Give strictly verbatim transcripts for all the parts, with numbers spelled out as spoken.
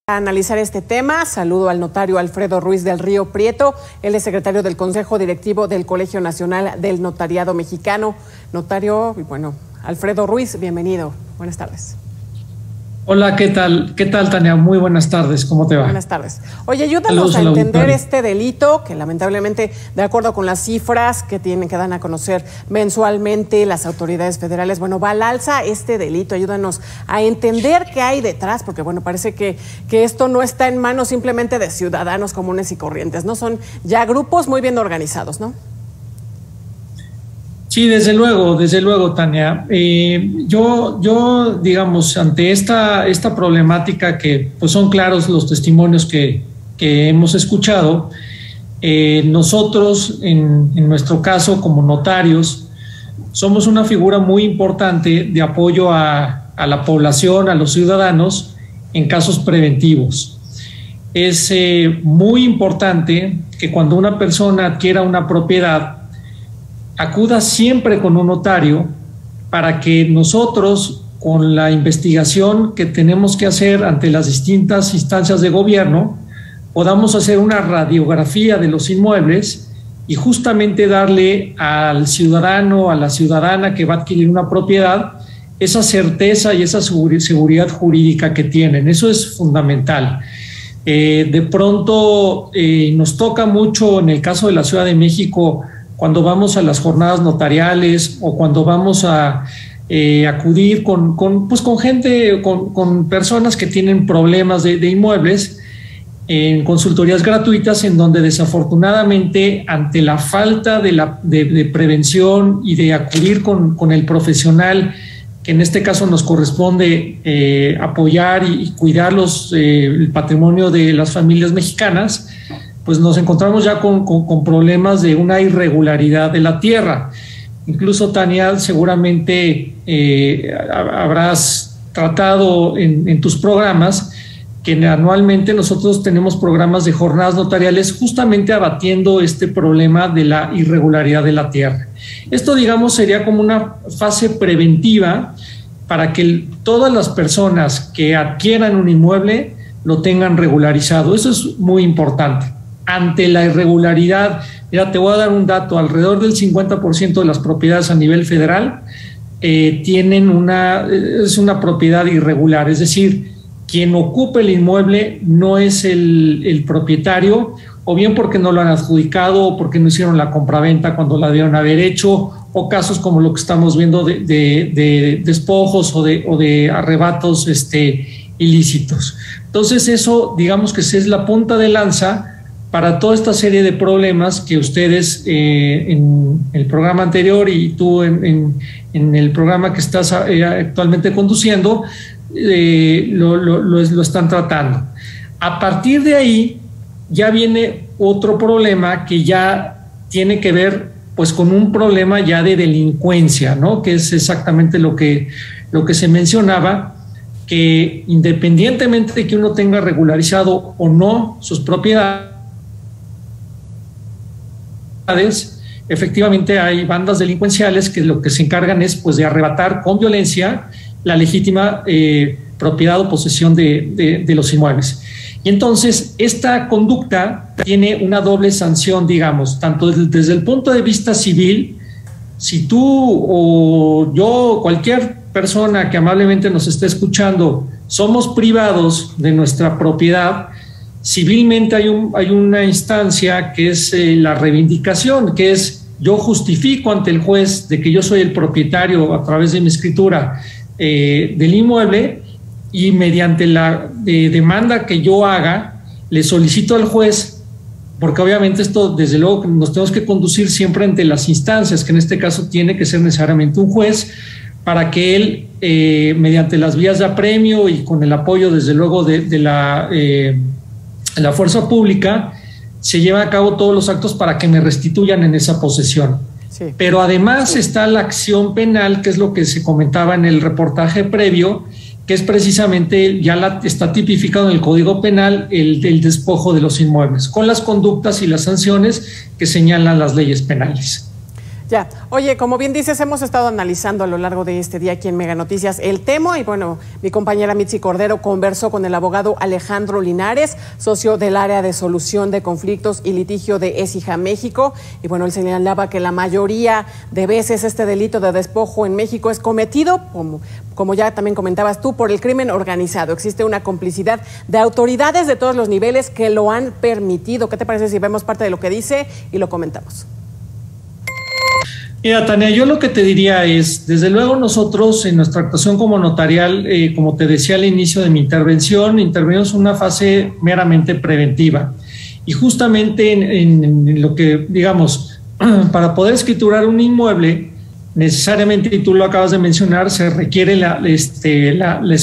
A analizar este tema, saludo al notario Alfredo Ruiz del Río Prieto. Él es secretario del Consejo Directivo del Colegio Nacional del Notariado Mexicano. Notario, bueno, Alfredo Ruiz, bienvenido. Buenas tardes. Hola, ¿qué tal? ¿Qué tal, Tania? Muy buenas tardes, ¿cómo te va? Buenas tardes. Oye, ayúdanos a entender este delito que lamentablemente, de acuerdo con las cifras que tienen, que dan a conocer mensualmente las autoridades federales, bueno, va al alza este delito. Ayúdanos a entender qué hay detrás, porque bueno, parece que, que esto no está en manos simplemente de ciudadanos comunes y corrientes, ¿no? Son ya grupos muy bien organizados, ¿no? Sí, desde luego, desde luego, Tania. Eh, yo, yo, digamos, ante esta, esta problemática que pues son claros los testimonios que, que hemos escuchado, eh, nosotros, en, en nuestro caso, como notarios, somos una figura muy importante de apoyo a, a la población, a los ciudadanos, en casos preventivos. Es eh, muy importante que cuando una persona adquiera una propiedad, acuda siempre con un notario para que nosotros, con la investigación que tenemos que hacer ante las distintas instancias de gobierno, podamos hacer una radiografía de los inmuebles y justamente darle al ciudadano, a la ciudadana que va a adquirir una propiedad, esa certeza y esa seguridad jurídica que tienen. Eso es fundamental. Eh, de pronto eh, nos toca mucho en el caso de la Ciudad de México, cuando vamos a las jornadas notariales o cuando vamos a eh, acudir con, con, pues con gente, con, con personas que tienen problemas de, de inmuebles, en consultorías gratuitas, en donde desafortunadamente ante la falta de, la, de, de prevención y de acudir con, con el profesional, que en este caso nos corresponde eh, apoyar y, y cuidar los, eh, el patrimonio de las familias mexicanas, pues nos encontramos ya con, con, con problemas de una irregularidad de la tierra. Incluso, Tania, seguramente eh, habrás tratado en, en tus programas que anualmente nosotros tenemos programas de jornadas notariales justamente abatiendo este problema de la irregularidad de la tierra. Esto, digamos, sería como una fase preventiva para que el, todas las personas que adquieran un inmueble lo tengan regularizado. Eso es muy importante. Ante la irregularidad, mira, te voy a dar un dato, alrededor del cincuenta por ciento de las propiedades a nivel federal eh, tienen una, es una propiedad irregular, es decir, quien ocupa el inmueble no es el, el propietario, o bien porque no lo han adjudicado, o porque no hicieron la compraventa cuando la debieron haber hecho, o casos como lo que estamos viendo de, de, de despojos o de, o de arrebatos este, ilícitos. Entonces eso, digamos que es la punta de lanza para toda esta serie de problemas que ustedes eh, en el programa anterior y tú en, en, en el programa que estás eh, actualmente conduciendo, eh, lo, lo, lo, lo están tratando. A partir de ahí ya viene otro problema que ya tiene que ver pues con un problema ya de delincuencia, ¿no? Que es exactamente lo que, lo que se mencionaba, que independientemente de que uno tenga regularizado o no sus propiedades, efectivamente hay bandas delincuenciales que lo que se encargan es pues de arrebatar con violencia la legítima eh, propiedad o posesión de, de, de los inmuebles. Y entonces esta conducta tiene una doble sanción, digamos, tanto desde, desde el punto de vista civil. Si tú o yo, cualquier persona que amablemente nos esté escuchando, somos privados de nuestra propiedad, civilmente hay, un, hay una instancia que es eh, la reivindicación, que es yo justifico ante el juez de que yo soy el propietario a través de mi escritura eh, del inmueble, y mediante la eh, demanda que yo haga, le solicito al juez, porque obviamente esto desde luego nos tenemos que conducir siempre ante las instancias, que en este caso tiene que ser necesariamente un juez, para que él, eh, mediante las vías de apremio y con el apoyo desde luego de, de la... Eh, la fuerza pública, se lleva a cabo todos los actos para que me restituyan en esa posesión. Sí. Pero además sí. está la acción penal, que es lo que se comentaba en el reportaje previo, que es precisamente, ya la, está tipificado en el Código Penal, el, el despojo de los inmuebles, con las conductas y las sanciones que señalan las leyes penales. Ya, oye, como bien dices, hemos estado analizando a lo largo de este día aquí en Mega Noticias el tema y bueno, mi compañera Mitzi Cordero conversó con el abogado Alejandro Linares, socio del área de solución de conflictos y litigio de ESIJA México, y bueno, él señalaba que la mayoría de veces este delito de despojo en México es cometido, como, como ya también comentabas tú, por el crimen organizado. Existe una complicidad de autoridades de todos los niveles que lo han permitido. ¿Qué te parece si vemos parte de lo que dice y lo comentamos? Mira, Tania, yo lo que te diría es, desde luego nosotros en nuestra actuación como notarial, eh, como te decía al inicio de mi intervención, intervenimos en una fase meramente preventiva. Y justamente en, en, en lo que, digamos, para poder escriturar un inmueble, necesariamente, y tú lo acabas de mencionar, se requiere la, este, la, la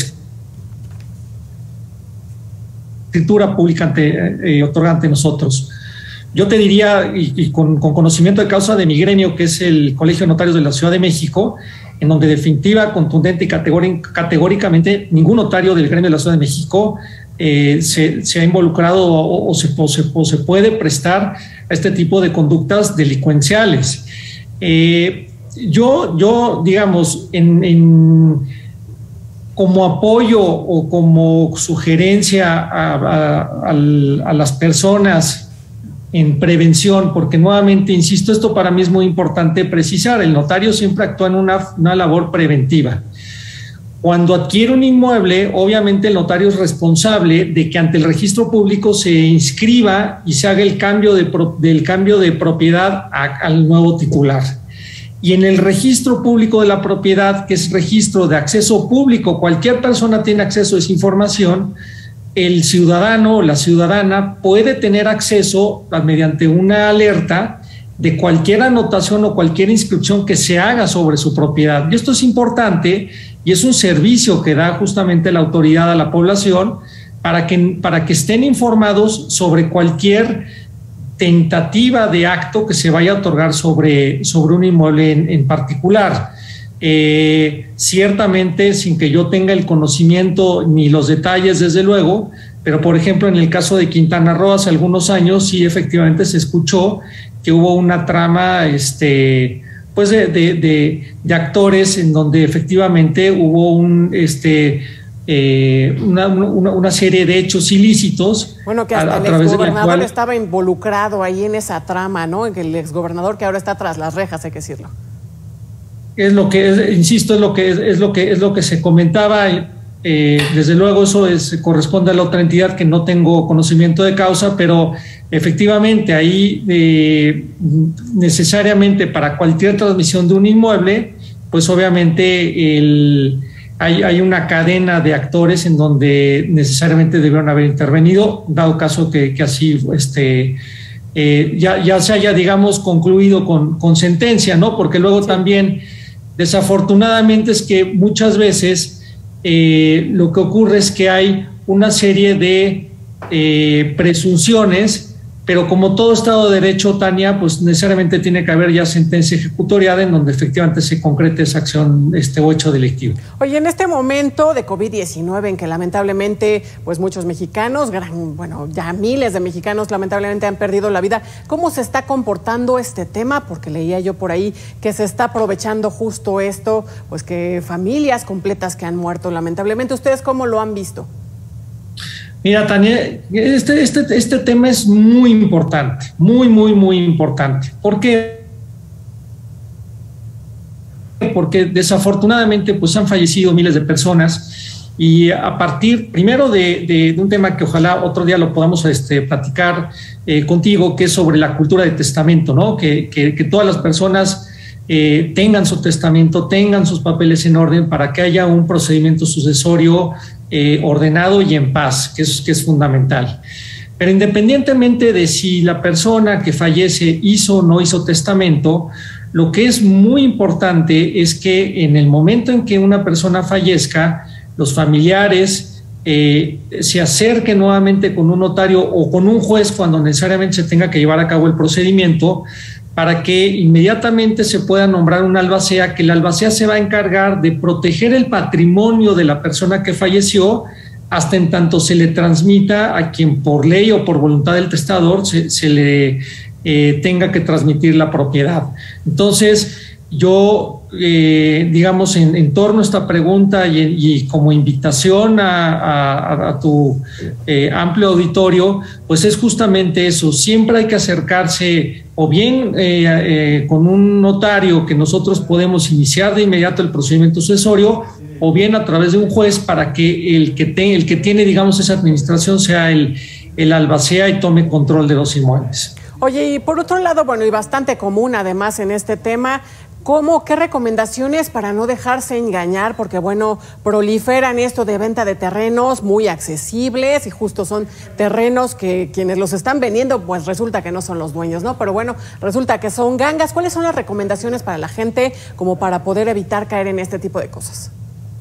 escritura pública ante, eh, otorgada ante nosotros. Yo te diría, y, y con, con conocimiento de causa de mi gremio, que es el Colegio de Notarios de la Ciudad de México, en donde definitiva, contundente y categóricamente ningún notario del gremio de la Ciudad de México eh, se, se ha involucrado o, o, se, o, se, o se puede prestar a este tipo de conductas delincuenciales. Eh, yo, yo, digamos, en, en, como apoyo o como sugerencia a, a, a, a las personas en prevención, porque nuevamente, insisto, esto para mí es muy importante precisar, el notario siempre actúa en una, una labor preventiva. Cuando adquiere un inmueble, obviamente el notario es responsable de que ante el registro público se inscriba y se haga el cambio de, del cambio de propiedad a, al nuevo titular. Y en el registro público de la propiedad, que es registro de acceso público, cualquier persona tiene acceso a esa información, el ciudadano o la ciudadana puede tener acceso mediante una alerta de cualquier anotación o cualquier inscripción que se haga sobre su propiedad. Y esto es importante y es un servicio que da justamente la autoridad a la población para que, para que estén informados sobre cualquier tentativa de acto que se vaya a otorgar sobre, sobre un inmueble en, en particular. Eh, ciertamente sin que yo tenga el conocimiento ni los detalles, desde luego, pero por ejemplo en el caso de Quintana Roo hace algunos años sí efectivamente se escuchó que hubo una trama este, pues de, de, de, de actores en donde efectivamente hubo un este eh, una, una, una serie de hechos ilícitos. Bueno, que hasta a, a el exgobernador cual... estaba involucrado ahí en esa trama, ¿no? En que el exgobernador que ahora está tras las rejas, hay que decirlo. Es lo que es, insisto, es lo que es, es lo que es lo que se comentaba. Eh, desde luego eso es, corresponde a la otra entidad que no tengo conocimiento de causa, pero efectivamente ahí eh, necesariamente para cualquier transmisión de un inmueble, pues obviamente el, hay, hay una cadena de actores en donde necesariamente debieron haber intervenido, dado caso que, que así este, eh, ya, ya se haya, digamos, concluido con, con sentencia, ¿no? Porque luego sí. También desafortunadamente es que muchas veces eh, lo que ocurre es que hay una serie de eh, presunciones, pero como todo Estado de Derecho, Tania, pues necesariamente tiene que haber ya sentencia ejecutoriada en donde efectivamente se concrete esa acción este, o hecho delictivo. Oye, en este momento de COVID diecinueve en que lamentablemente pues muchos mexicanos, gran, bueno, ya miles de mexicanos lamentablemente han perdido la vida, ¿cómo se está comportando este tema? Porque leía yo por ahí que se está aprovechando justo esto, pues que familias completas que han muerto lamentablemente. ¿Ustedes cómo lo han visto? Mira, Tania, este, este, este tema es muy importante, muy, muy, muy importante. ¿Por qué? Porque desafortunadamente pues han fallecido miles de personas y a partir, primero, de, de, de un tema que ojalá otro día lo podamos este, platicar eh, contigo, que es sobre la cultura de testamento, ¿no? Que, que, que todas las personas eh, tengan su testamento, tengan sus papeles en orden para que haya un procedimiento sucesorio Eh, ordenado y en paz, que es, que es fundamental. Pero independientemente de si la persona que fallece hizo o no hizo testamento, lo que es muy importante es que en el momento en que una persona fallezca, los familiares eh, se acerquen nuevamente con un notario o con un juez cuando necesariamente se tenga que llevar a cabo el procedimiento, para que inmediatamente se pueda nombrar un albacea, que el albacea se va a encargar de proteger el patrimonio de la persona que falleció hasta en tanto se le transmita a quien por ley o por voluntad del testador se, se le eh, tenga que transmitir la propiedad. Entonces, yo, eh, digamos, en, en torno a esta pregunta y, y como invitación a, a, a tu eh, amplio auditorio, pues es justamente eso. Siempre hay que acercarse o bien eh, eh, con un notario que nosotros podemos iniciar de inmediato el procedimiento sucesorio, o bien a través de un juez para que el que, te, el que tiene, digamos, esa administración sea el, el albacea y tome control de los inmuebles. Oye, y por otro lado, bueno, y bastante común además en este tema, ¿cómo, qué recomendaciones para no dejarse engañar? Porque, bueno, proliferan esto de venta de terrenos muy accesibles y justo son terrenos que quienes los están vendiendo, pues resulta que no son los dueños, ¿no? Pero bueno, resulta que son gangas. ¿Cuáles son las recomendaciones para la gente como para poder evitar caer en este tipo de cosas?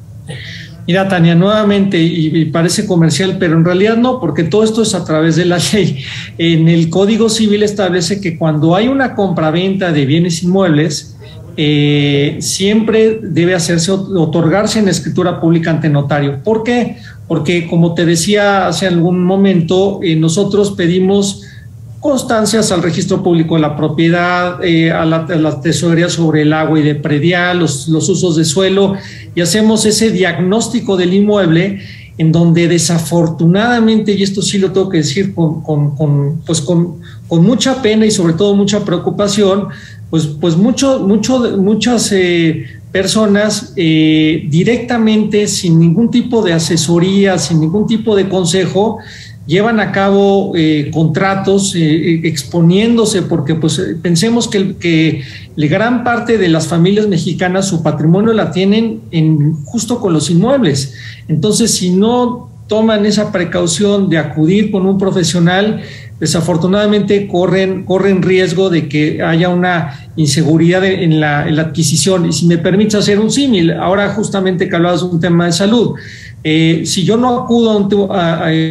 Mira, Tania, nuevamente, y, y parece comercial, pero en realidad no, porque todo esto es a través de la ley. En el Código Civil establece que cuando hay una compraventa de bienes inmuebles, eh, siempre debe hacerse, otorgarse en escritura pública ante notario. ¿Por qué? Porque, como te decía hace algún momento, eh, nosotros pedimos constancias al registro público de la propiedad, eh, a, la, a la tesorería sobre el agua y de predial, los, los usos de suelo, y hacemos ese diagnóstico del inmueble en donde desafortunadamente, y esto sí lo tengo que decir con, con, con, pues con, con mucha pena y sobre todo mucha preocupación, pues, pues mucho, mucho, muchas eh, personas eh, directamente, sin ningún tipo de asesoría, sin ningún tipo de consejo, llevan a cabo eh, contratos eh, exponiéndose, porque pues pensemos que, que la gran parte de las familias mexicanas su patrimonio la tienen en, justo con los inmuebles. Entonces, si no toman esa precaución de acudir con un profesional, desafortunadamente corren, corren riesgo de que haya una inseguridad en la, en la adquisición. Y si me permites hacer un símil, ahora justamente que hablabas de un tema de salud, eh, si yo no acudo a, a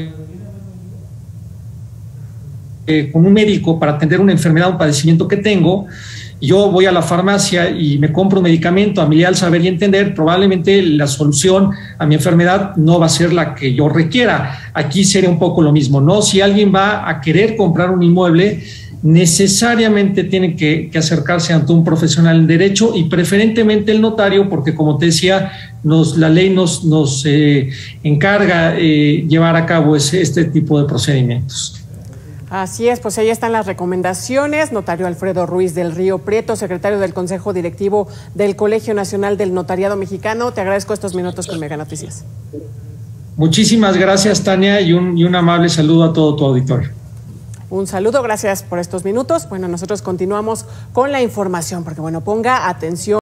Eh, con un médico para atender una enfermedad, un padecimiento que tengo, yo voy a la farmacia y me compro un medicamento a mi leal saber y entender, probablemente la solución a mi enfermedad no va a ser la que yo requiera. Aquí sería un poco lo mismo, ¿no? Si alguien va a querer comprar un inmueble, necesariamente tiene que, que acercarse ante un profesional en derecho y preferentemente el notario, porque como te decía, nos, la ley nos, nos eh, encarga eh, llevar a cabo ese, este tipo de procedimientos. Así es, pues ahí están las recomendaciones. Notario Alfredo Ruiz del Río Prieto, secretario del Consejo Directivo del Colegio Nacional del Notariado Mexicano. Te agradezco estos minutos con Mega Noticias. Muchísimas gracias, Tania, y un, y un amable saludo a todo tu auditorio. Un saludo, gracias por estos minutos. Bueno, nosotros continuamos con la información, porque bueno, ponga atención.